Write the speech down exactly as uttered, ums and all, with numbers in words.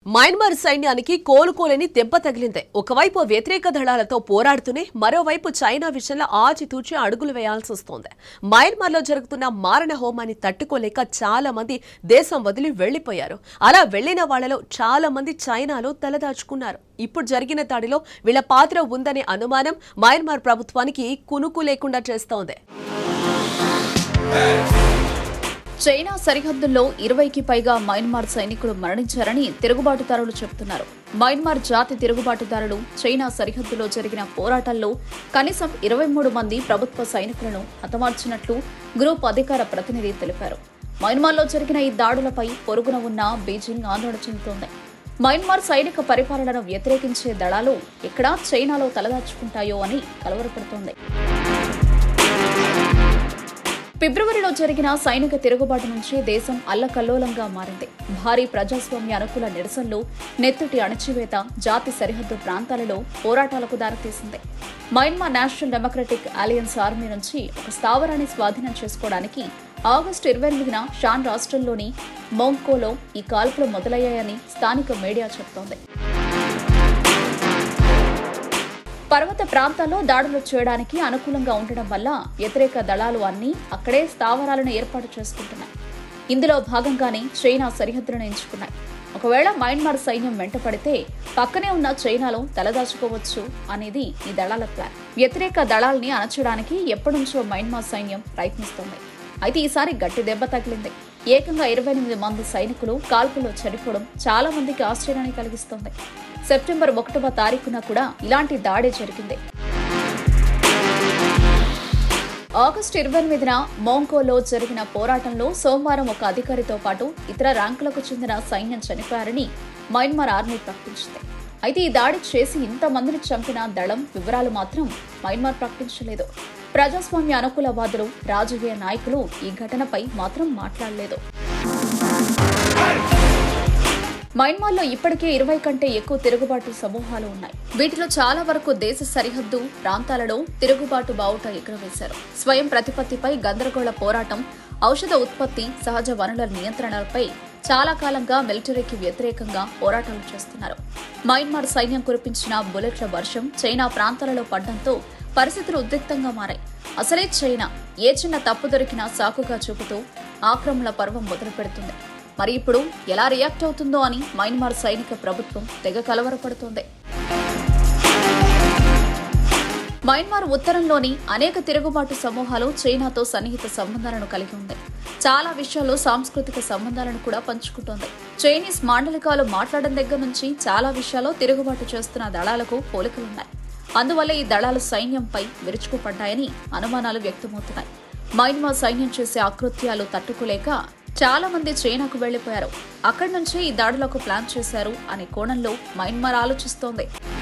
Myanmar సైన్యానికి కోలుకోలేని దెబ్బ తగిలింది. ఒకవైపు వ్యతిరేక దళాలతో పోరాడుతూనే మరోవైపు చైనా విషయంలో ఆచితూచి అడుగులు వేయాల్సి వస్తోంది. మయన్మార్లో జరుగుతున్న మారణ హోమాన్ని తట్టుకోలేక చాలా మంది దేశం వదిలి వెళ్లిపోయారు. అలా వెళ్లిన వాళ్లలో చాలా మంది చైనాలో తలదాచుకున్నారు. ఇప్పుడు జరిగిన దాడిలో వీళ్ల పాత్ర ఉందనే అనుమానం మయన్మార్ ప్రభుత్వానికి కునుకు లేకుండా చేస్తోంది. చైనా సరిహద్దుల్లో ఇరవైకి పైగా మయన్మార్ సైనికులు మరణించారని తిరుగుబాటుదారులు చెబుతున్నారు. మయన్మార్ జాతి తిరుగుబాటుదారులు చైనా సరిహద్దులో జరిగిన పోరాటాల్లో కనీసం ఇరవై మూడు మంది ప్రభుత్వ సైనికులను హతమార్చినట్లు గ్రూప్ అధికార ప్రతినిధి తెలిపారు. మయన్మార్లో జరిగిన ఈ దాడులపై పొరుగున ఉన్న బీజింగ్ ఆందోళన చెందుతోంది. మయన్మార్ సైనిక పరిపాలనను వ్యతిరేకించే దళాలు ఎక్కడా చైనాలో తలదాచుకుంటాయో అని కలవరపడుతోంది. ఫిబ్రవరిలో జరిగిన సైనిక తిరుగుబాటు నుంచి దేశం అల్లకల్లోలంగా మారింది. భారీ ప్రజాస్వామ్య అనుకూల నిరసనలు, నెత్తుటి అణచివేత జాతి సరిహద్దు ప్రాంతాలలో పోరాటాలకు దారితీసింది. Myanmar national democratic alliance army నుంచి ఒక స్థావరాన్ని స్వాధీనం చేసుకోవడానికి ఆగస్టు ఇరవై ఎనిమిదిన షాన్ రాష్ట్రంలోని మోంగ్కోలో ఈ కాల్పులు మొదలయ్యాయని స్థానిక మీడియా చెబుతోంది. పర్వత ప్రాంతాల్లో దాడులు చేయడానికి అనుకూలంగా ఉండడం వల్ల వ్యతిరేక దళాలు అన్నీ అక్కడే స్థావరాలను ఏర్పాటు చేసుకుంటున్నాయి. ఇందులో భాగంగానే చైనా సరిహద్దులను ఎంచుకున్నాయి. ఒకవేళ మయన్మార్ సైన్యం వెంటపడితే పక్కనే ఉన్న చైనాలో తలదాచుకోవచ్చు అనేది ఈ దళాల ప్లాన్. వ్యతిరేక దళాల్ని అణచడానికి ఎప్పటినుంచో మయన్మార్ సైన్యం ప్రయత్నిస్తోంది. అయితే ఈసారి గట్టి దెబ్బ తగిలింది. ఏకంగా ఇరవై ఎనిమిది మంది సైనికులు కాల్పులో చనిపోవడం చాలా మందికి ఆశ్చర్యాన్ని కలిగిస్తోంది. సెప్టెంబర్ ఒకటవ తారీఖున కూడా ఇలాంటి దాడి జరిగింది. ఆగస్టు ఇరవై ఎనిమిదిన మోంకోలో జరిగిన పోరాటంలో సోమవారం ఒక అధికారితో పాటు ఇతర ర్యాంకులకు చెందిన సైన్యం చనిపోయారని మయన్మార్ ఆర్మీ ప్రకటించింది. అయితే ఈ దాడి చేసి ఇంతమందిని చంపిన దళం వివరాలు మాత్రం మయన్మార్ ప్రకటించలేదు. ప్రజాస్వామ్య అనుకూలవాదులు, రాజకీయ నాయకులు ఈ ఘటనపై మాత్రం మాట్లాడలేదు. మయన్మార్లో ఇప్పటికే ఇరవై కంటే ఎక్కువ తిరుగుబాటు సమూహాలు ఉన్నాయి. వీటిలో చాలా వరకు దేశ సరిహద్దు ప్రాంతాలలో తిరుగుబాటు బావుట ఎగురవేశారు. స్వయం ప్రతిపత్తిపై గందరగోళ పోరాటం, ఔషధ ఉత్పత్తి, సహజ వనరుల నియంత్రణలపై చాలా కాలంగా మిలిటరీకి వ్యతిరేకంగా పోరాటాలు చేస్తున్నారు. మయన్మార్ సైన్యం కురిపించిన బుల్లెట్ల వర్షం చైనా ప్రాంతాలలో పడడంతో పరిస్థితులు ఉద్రిక్తంగా మారాయి. అసలే చైనా ఏ చిన్న తప్పు దొరికినా సాకుగా చూపుతూ ఆక్రమణ పర్వం మొదలు పెడుతుంది. మరి ఇప్పుడు ఎలా రియాక్ట్ అవుతుందో అని మయన్మార్ సైనిక ప్రభుత్వం తెగ కలవరపడుతోంది. మయన్మార్ ఉత్తరంలోని అనేక తిరుగుబాటు సమూహాలు చైనాతో సన్నిహిత సంబంధాలను కలిగి ఉంది. చాలా విషయాల్లో సాంస్కృతిక సంబంధాలను కూడా పంచుకుంటోంది. చైనీస్ మాండలికాలు మాట్లాడడం దగ్గర నుంచి చాలా విషయాల్లో తిరుగుబాటు చేస్తున్న దళాలకు పోలికలున్నాయి. అందువల్ల ఈ దళాలు సైన్యంపై విరుచుకుపడ్డాయని అనుమానాలు వ్యక్తమవుతున్నాయి. మయన్మార్ సైన్యం చేసే అకృత్యాలు తట్టుకోలేక చాలా మంది చైనాకు వెళ్లిపోయారు. అక్కడి నుంచి ఈ దాడులకు ప్లాన్ చేశారు అనే కోణంలో మయన్మార్ ఆలోచిస్తోంది.